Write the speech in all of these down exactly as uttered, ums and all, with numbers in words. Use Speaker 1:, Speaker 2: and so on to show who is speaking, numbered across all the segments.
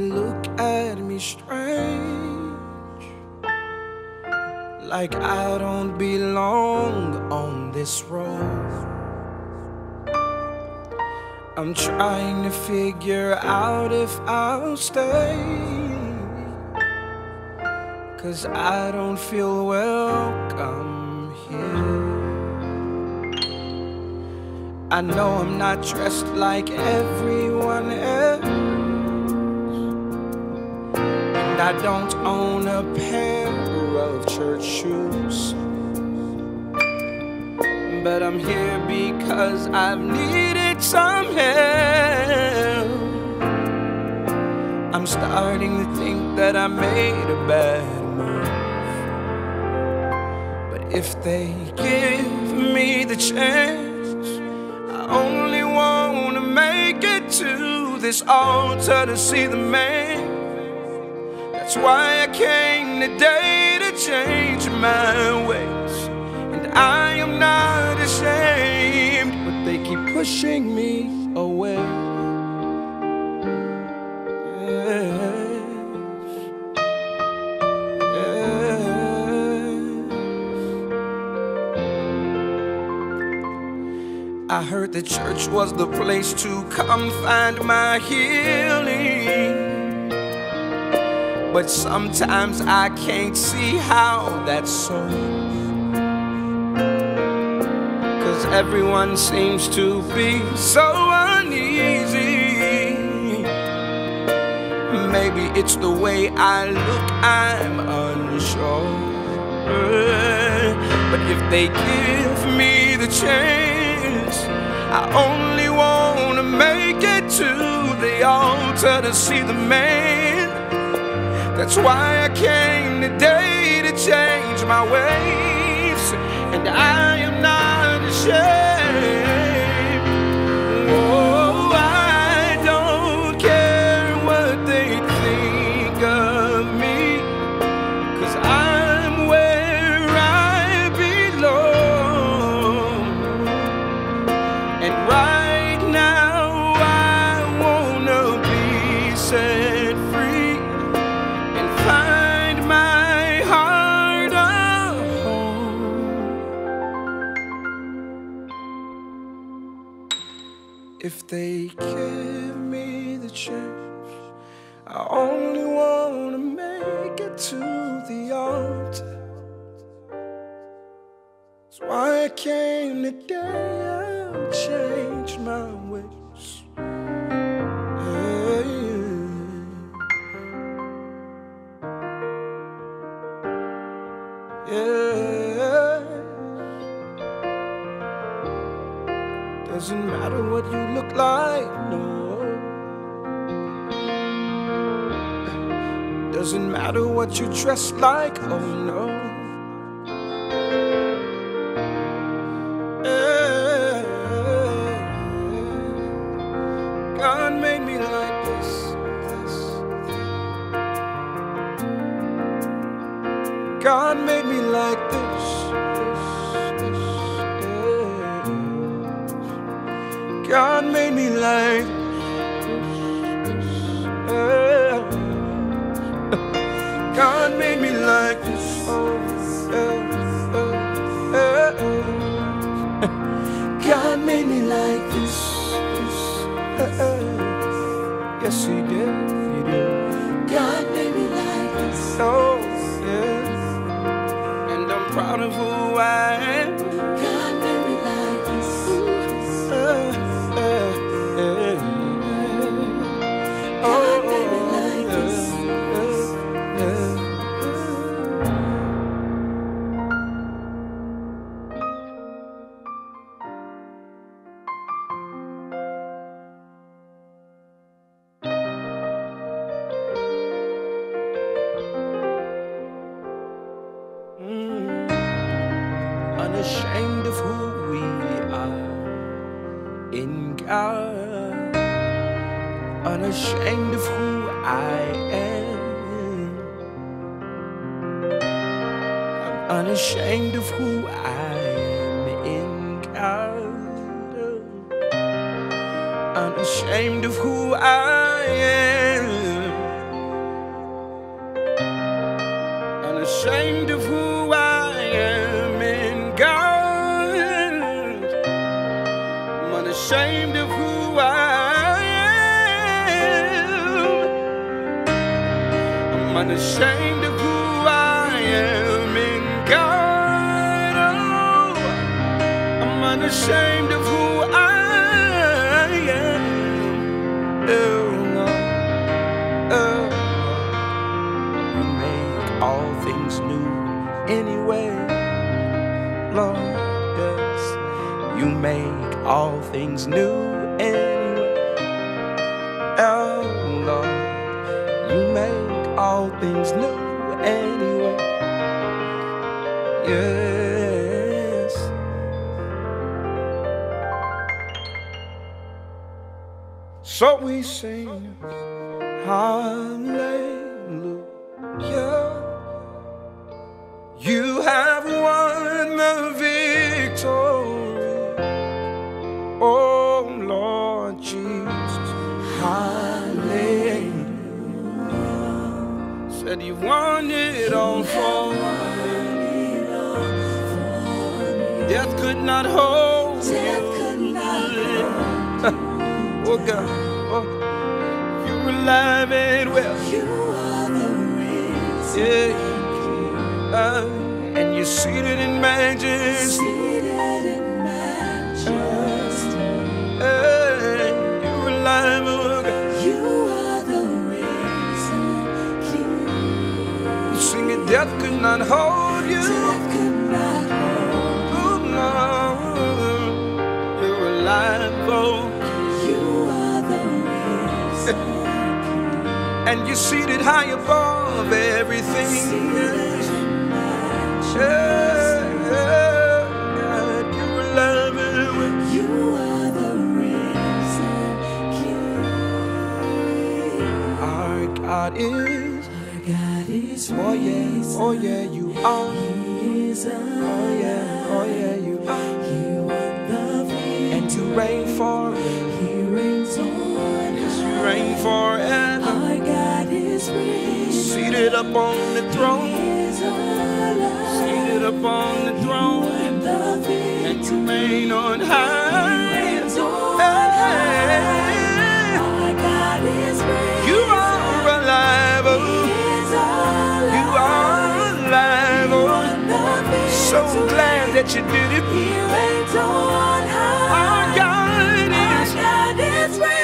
Speaker 1: look at me strange, like I don't belong on this road. I'm trying to figure out if I'll stay, 'cause I don't feel welcome here. I know I'm not dressed like everyone else, and I don't own a pair of church shoes, but I'm here because I've needed some help. I'm starting to think that I made a bad move, but if they give me the chance, I only want to make it to this altar to see the man. That's why I came today, to change my ways, and I am not ashamed, but they keep pushing me away. I heard the church was the place to come find my healing, but sometimes I can't see how that's so, 'cause everyone seems to be so uneasy. Maybe it's the way I look, I'm unsure, but if they give me the chance, I only want to make it to the altar to see the man. That's why I came today, to change my ways, and I am not ashamed. Oh, I don't care what they think of me, 'cause I'm where I belong. And right now I wanna be set free and find my heart a home. If they give me the chance, I only wanna make it to the altar. That's why I came today, I'll change my ways. Hey. Yeah. Doesn't matter what you look like, no. Doesn't matter what you dress like, oh no. God made me like this, this. God made me like this, this, this, yeah. God made me like this, this, yeah. God made me like this, oh, yeah, yeah, yeah. God made me like this. Uh, uh, yes, he did, he did. God made me like this. Oh, yeah. And I'm proud of who I am. God made me like this. Uh, uh, uh, uh. Oh, God made me like uh, this. Uh, uh, unashamed of who we are in God, unashamed of who I am. I'm unashamed of who I am in God, unashamed of who I am. unashamed of who I am in God. I'm unashamed of who I am. I'm unashamed of who I am in God. Oh, I'm unashamed of who I am. Oh, all things new anyway, Lord, yes, you make all things new anyway. Oh, Lord, you make all things new anyway. Yes. So we sing hallelujah. You have won the victory, oh Lord Jesus. Hallelujah. Said you've won it all for me. Death could not hold you. Oh God, oh, you're alive and well. You are the reason. Yeah. Uh, and you're seated in majesty. Seated in majesty. Uh, you're alive, oh God. You are the reason, King. You sing it, death could not hold you. Death could not hold you. Oh, no. You're alive, oh. You are the reason, King. And you're seated high above everything. Yeah, yeah, God, you are loving. You are the reason, King. Our God is, our God is, oh yeah, oh yeah, you are. He is alive. Oh yeah, oh yeah, you are. He won the victory. And you reign forever. He reigns on. Yes, you reign forever. Our God is risen. Seated up on the throne. He is alive. Seated up on the throne, and you reign on high. You are alive, oh. You are alive, oh. So glad that you did it. Our God is risen.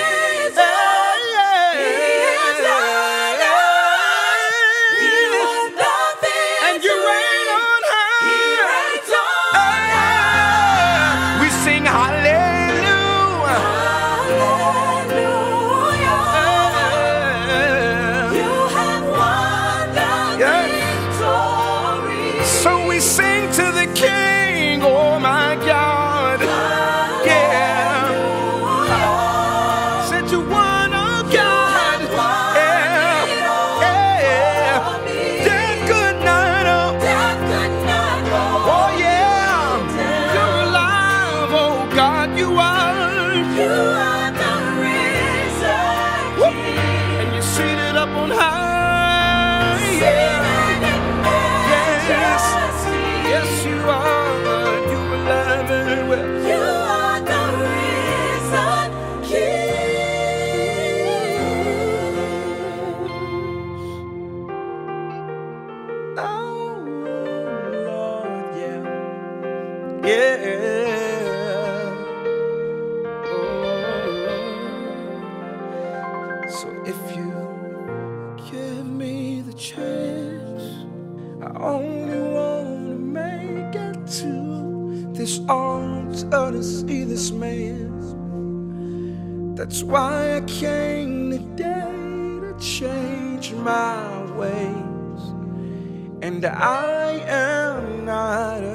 Speaker 1: And you reign on high. We sing hallelujah. Hallelujah. You have won the victory. So we sing to the King, oh my God. Yeah. Said you won, oh God. Yeah. Yeah. Death could not, oh. Death could not, oh yeah. You're alive, oh God, you are. You are the reason, King. And you're seated up on high. Yeah. Yes, yes you are. You are alive and well. You are the reason, King. Oh Lord, yeah. Yeah. Oh. So if you give me the chance, I only want to make it to this altar to see this man. That's why I came today, to change my ways. And I am not